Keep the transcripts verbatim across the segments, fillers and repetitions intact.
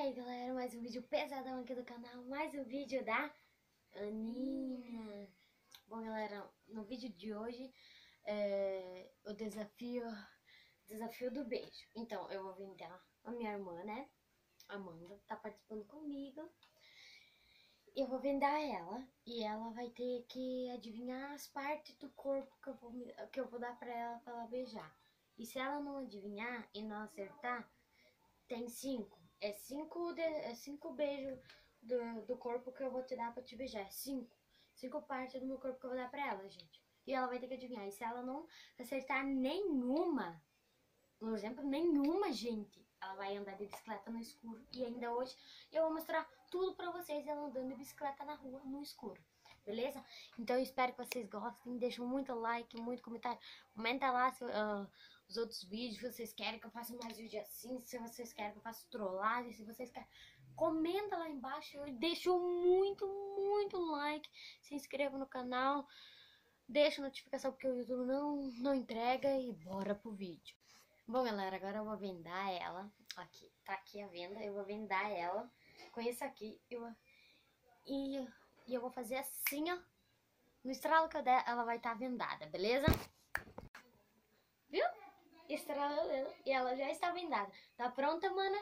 aí galera, mais um vídeo pesadão aqui do canal, mais um vídeo da Aninha. Bom galera, no vídeo de hoje é o desafio, desafio do beijo. Então eu vou vender a minha irmã, né, Amanda, tá participando comigo. Eu vou vender ela e ela vai ter que adivinhar as partes do corpo que eu vou, que eu vou dar pra ela pra ela beijar. E se ela não adivinhar e não acertar, tem cinco. É cinco, de, é cinco beijos do, do corpo que eu vou te dar pra te beijar. É cinco. Cinco partes do meu corpo que eu vou dar pra ela, gente. E ela vai ter que adivinhar. E se ela não acertar nenhuma, por exemplo, nenhuma, gente, ela vai andar de bicicleta no escuro. E ainda hoje eu vou mostrar tudo pra vocês, ela andando de bicicleta na rua, no escuro. Beleza? Então eu espero que vocês gostem. Deixem muito like, muito comentário. Comenta lá se, uh, os outros vídeos. Se vocês querem que eu faça mais vídeos assim. Se vocês querem que eu faça trollagem. Se vocês querem, comenta lá embaixo. Deixa muito, muito like. Se inscreva no canal. Deixa a notificação porque o YouTube não, não entrega. E bora pro vídeo. Bom galera, agora eu vou vendar ela. Aqui, tá aqui a venda. Eu vou vendar ela com isso aqui. Eu, e... E eu vou fazer assim, ó. No estralo que eu der, ela vai estar tá vendada, beleza? Viu? Estralo dela. E ela já está vendada. Tá pronta, mana?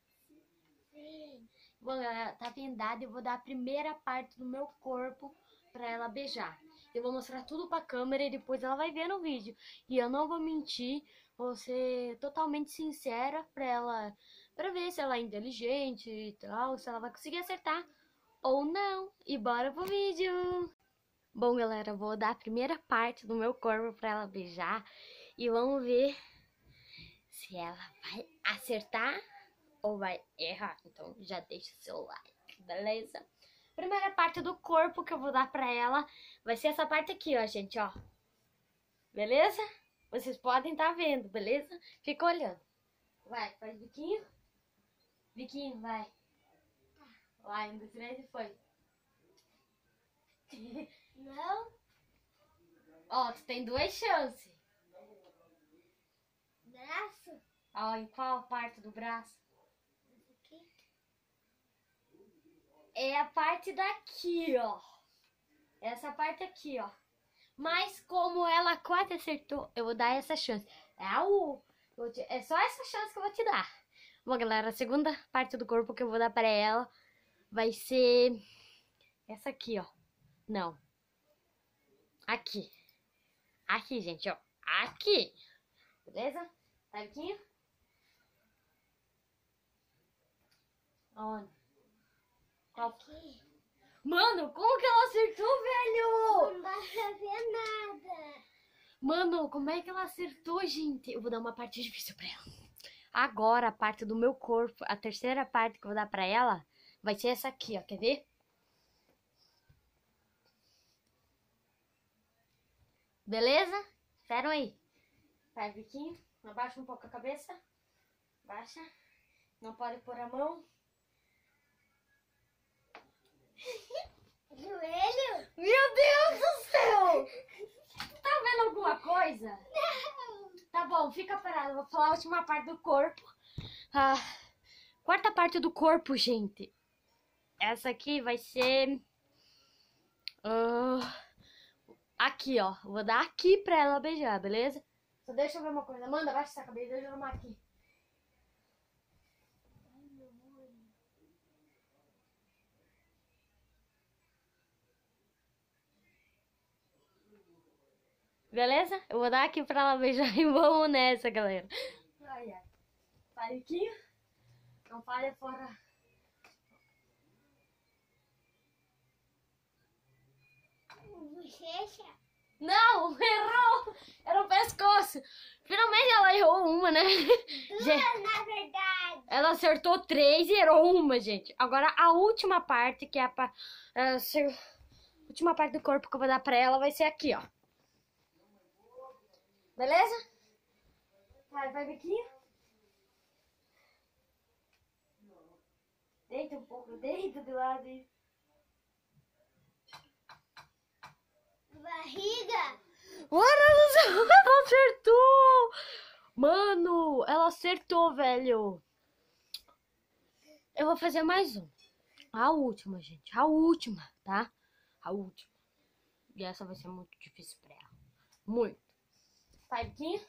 Sim. Bom, galera, tá vendada. Eu vou dar a primeira parte do meu corpo pra ela beijar. Eu vou mostrar tudo pra câmera e depois ela vai ver no vídeo. E eu não vou mentir. Vou ser totalmente sincera pra ela. Pra ver se ela é inteligente e tal. Se ela vai conseguir acertar ou não. E bora pro vídeo. Bom galera, eu vou dar a primeira parte do meu corpo pra ela beijar. E vamos ver se ela vai acertar ou vai errar. Então já deixa o seu like, beleza? Primeira parte do corpo que eu vou dar pra ela vai ser essa parte aqui, ó, gente, ó. Beleza? Vocês podem estar vendo, beleza? Fica olhando. Vai, faz biquinho. Biquinho, vai. Lá, um, dois, três e foi. Não. Ó, tu tem duas chances. Braço? Ó, em qual parte do braço? Aqui. É a parte daqui, ó. Essa parte aqui, ó. Mas como ela quase acertou, eu vou dar essa chance. É a U. É só essa chance que eu vou te dar. Bom, galera, a segunda parte do corpo que eu vou dar pra ela vai ser essa aqui, ó. Não. Aqui. Aqui, gente, ó. Aqui. Beleza? Tá aqui? Onde? Qual? Aqui. Mano, como que ela acertou, velho? Não dá pra ver nada. Mano, como é que ela acertou, gente? Eu vou dar uma parte difícil pra ela. Agora, a parte do meu corpo, a terceira parte que eu vou dar pra ela vai ser essa aqui, ó. Quer ver? Beleza? Espera aí. Faz biquinho. Abaixa um pouco a cabeça. Baixa. Não pode pôr a mão. Joelho? Meu Deus do céu! Tá vendo alguma coisa? Não. Tá bom, fica parado. Vou falar a última parte do corpo. A quarta parte do corpo, gente. Essa aqui vai ser... Uh, aqui, ó. Vou dar aqui pra ela beijar, beleza? Só deixa eu ver uma coisa. Amanda, baixa essa cabeça. Deixa eu arrumar aqui. Beleza? Eu vou dar aqui pra ela beijar e vamos nessa, galera. Ai, ai. Fale aqui. Não falha fora. Bochecha? Não, errou. Era o pescoço. Finalmente ela errou uma, né? Duas, na verdade. Ela acertou três e errou uma, gente. Agora a última parte, que é a, a, a última parte do corpo que eu vou dar pra ela, vai ser aqui, ó. Beleza? Vai, vai, biquinho. Deita um pouco, deita do lado aí. Barriga. Mano, ela acertou. Mano, ela acertou, velho. eu vou fazer mais um. A última, gente. A última, tá? A última. E essa vai ser muito difícil pra ela. Muito. Sai aqui.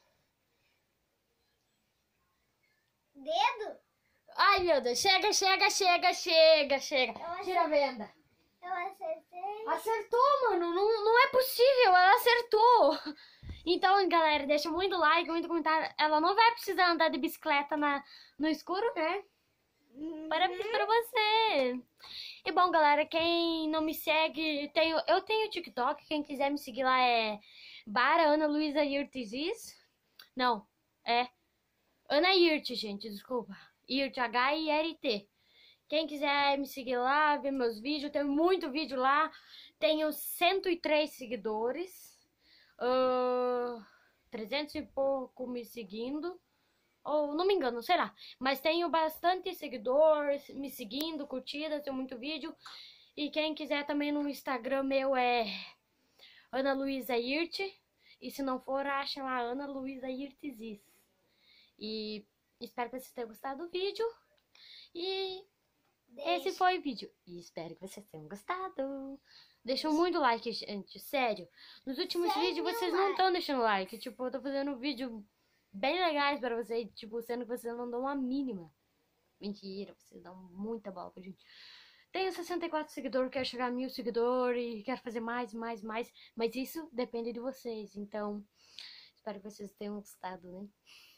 Dedo? Ai, meu Deus. Chega, chega, chega, chega, chega. Tira a venda. Eu acertei. Acertou, mano. Não, não é possível. Ela acertou. Então, galera, deixa muito like, muito comentário. Ela não vai precisar andar de bicicleta na, no escuro, né? Uhum. Parabéns pra você. E bom, galera, quem não me segue, tenho, eu tenho TikTok. Quem quiser me seguir lá é Bara Ana Luísa Yurtizis. Não, é Ana Yurt, gente, desculpa. Yurt, H I R T. Quem quiser me seguir lá, ver meus vídeos, tem muito vídeo lá. Tenho cento e três seguidores. Uh, trezentos e pouco me seguindo. Ou não me engano, sei lá. Mas tenho bastante seguidores me seguindo, curtidas, tenho muito vídeo. E quem quiser também no Instagram meu é Ana Luísa Hirt. E se não for, acha lá Ana Luísa Hirtzis. E espero que vocês tenham gostado do vídeo. E Deixa. esse foi o vídeo. E espero que vocês tenham gostado. Deixam muito like, gente. Sério. Nos últimos Cem vídeos mil vocês não estão deixando like. Tipo, eu tô fazendo vídeo bem legais pra vocês. Tipo, sendo que vocês não dão a mínima. Mentira, vocês dão muita bola pra gente. Tenho sessenta e quatro seguidores, quero chegar a mil seguidores e quero fazer mais, mais, mais. Mas isso depende de vocês. Então, espero que vocês tenham gostado, né?